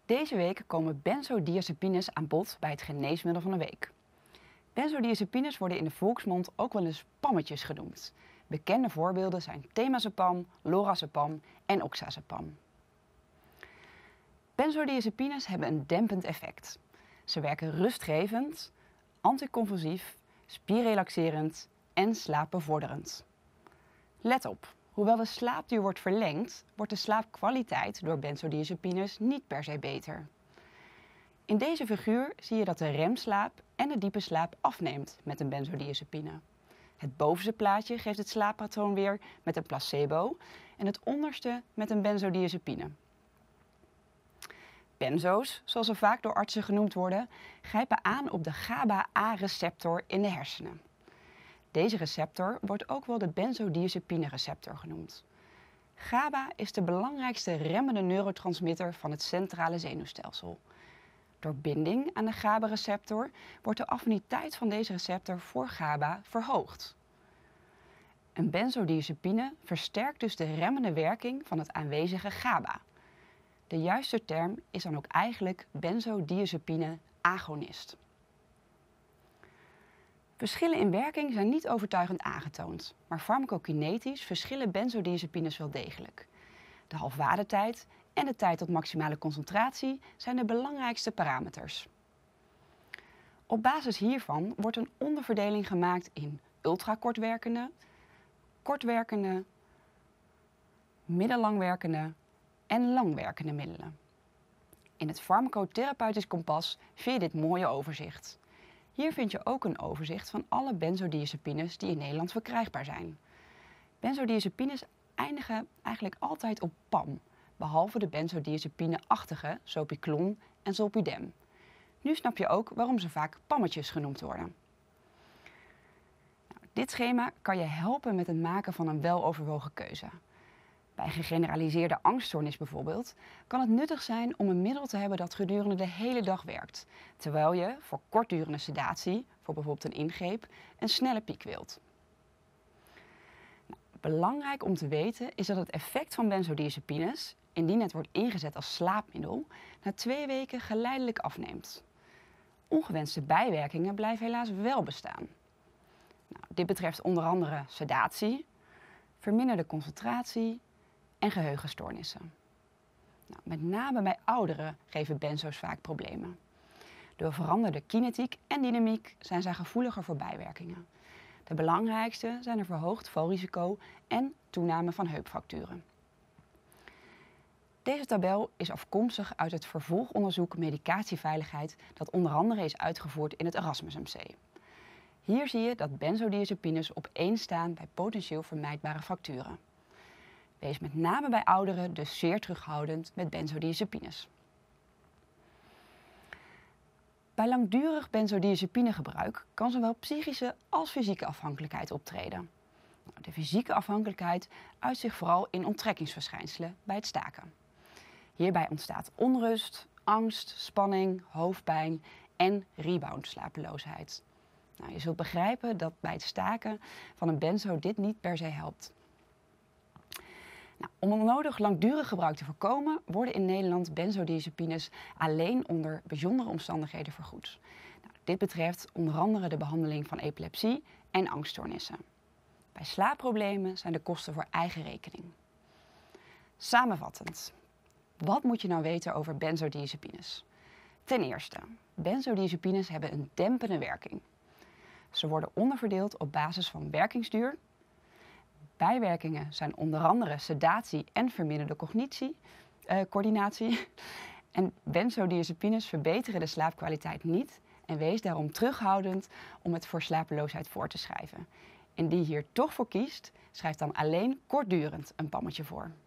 Deze week komen benzodiazepines aan bod bij het geneesmiddel van de week. Benzodiazepines worden in de volksmond ook wel eens pammetjes genoemd. Bekende voorbeelden zijn temazepam, lorazepam en oxazepam. Benzodiazepines hebben een dempend effect. Ze werken rustgevend, anticonvulsief, spierrelaxerend en slaapbevorderend. Let op, hoewel de slaapduur wordt verlengd, wordt de slaapkwaliteit door benzodiazepines niet per se beter. In deze figuur zie je dat de remslaap en de diepe slaap afneemt met een benzodiazepine. Het bovenste plaatje geeft het slaappatroon weer met een placebo en het onderste met een benzodiazepine. Benzo's, zoals ze vaak door artsen genoemd worden, grijpen aan op de GABA-A-receptor in de hersenen. Deze receptor wordt ook wel de benzodiazepine-receptor genoemd. GABA is de belangrijkste remmende neurotransmitter van het centrale zenuwstelsel. Door binding aan de GABA-receptor wordt de affiniteit van deze receptor voor GABA verhoogd. Een benzodiazepine versterkt dus de remmende werking van het aanwezige GABA. De juiste term is dan ook eigenlijk benzodiazepine-agonist. Verschillen in werking zijn niet overtuigend aangetoond, maar farmacokinetisch verschillen benzodiazepines wel degelijk. De halfwaardetijd en de tijd tot maximale concentratie zijn de belangrijkste parameters. Op basis hiervan wordt een onderverdeling gemaakt in ultrakortwerkende, kortwerkende, middellangwerkende en langwerkende middelen. In het farmacotherapeutisch kompas vind je dit mooie overzicht. Hier vind je ook een overzicht van alle benzodiazepines die in Nederland verkrijgbaar zijn. Benzodiazepines eindigen eigenlijk altijd op PAM, behalve de benzodiazepine-achtige Zopiclon en Zolpidem. Nu snap je ook waarom ze vaak pammetjes genoemd worden. Dit schema kan je helpen met het maken van een weloverwogen keuze. Bij een gegeneraliseerde angststoornis bijvoorbeeld kan het nuttig zijn om een middel te hebben dat gedurende de hele dag werkt, terwijl je voor kortdurende sedatie, voor bijvoorbeeld een ingreep, een snelle piek wilt. Belangrijk om te weten is dat het effect van benzodiazepines, indien het wordt ingezet als slaapmiddel, na 2 weken geleidelijk afneemt. Ongewenste bijwerkingen blijven helaas wel bestaan. Dit betreft onder andere sedatie, verminderde concentratie en geheugenstoornissen. Met name bij ouderen geven benzo's vaak problemen. Door veranderde kinetiek en dynamiek zijn zij gevoeliger voor bijwerkingen. De belangrijkste zijn een verhoogd valrisico en toename van heupfracturen. Deze tabel is afkomstig uit het vervolgonderzoek medicatieveiligheid dat onder andere is uitgevoerd in het Erasmus MC. Hier zie je dat benzodiazepines op 1 staan bij potentieel vermijdbare fracturen. Wees met name bij ouderen dus zeer terughoudend met benzodiazepines. Bij langdurig benzodiazepinegebruik kan zowel psychische als fysieke afhankelijkheid optreden. De fysieke afhankelijkheid uit zich vooral in onttrekkingsverschijnselen bij het staken. Hierbij ontstaat onrust, angst, spanning, hoofdpijn en rebound-slapeloosheid. Je zult begrijpen dat bij het staken van een benzo dit niet per se helpt. Om onnodig langdurig gebruik te voorkomen worden in Nederland benzodiazepines alleen onder bijzondere omstandigheden vergoed. Dit betreft onder andere de behandeling van epilepsie en angststoornissen. Bij slaapproblemen zijn de kosten voor eigen rekening. Samenvattend, wat moet je nou weten over benzodiazepines? Ten eerste, benzodiazepines hebben een dempende werking. Ze worden onderverdeeld op basis van werkingsduur. Bijwerkingen zijn onder andere sedatie en verminderde coördinatie. En benzodiazepines verbeteren de slaapkwaliteit niet en wees daarom terughoudend om het voor slapeloosheid voor te schrijven. Indien je hier toch voor kiest, schrijf dan alleen kortdurend een pammetje voor.